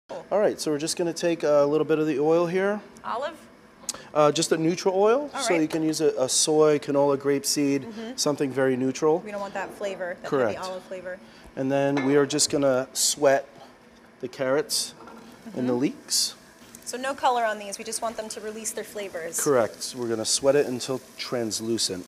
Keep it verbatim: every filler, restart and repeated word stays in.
All right, so we're just going to take a little bit of the oil here. Olive? Uh, just a neutral oil, All so right. you can use a, a soy, canola, grapeseed, mm-hmm. something very neutral. We don't want that flavor, that Correct. heavy olive flavor. And then we are just going to sweat the carrots Mm-hmm. in the leeks. So no color on these, we just want them to release their flavors. Correct. We're going to sweat it until translucent.